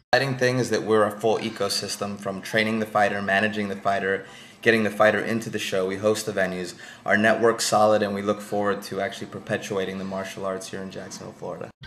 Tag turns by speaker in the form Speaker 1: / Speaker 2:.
Speaker 1: Exciting thing is that we're a full ecosystem, from training the fighter, managing the fighter, getting the fighter into the show. We host the venues. Our network's solid, and we look forward to actually perpetuating the martial arts here in Jacksonville, Florida.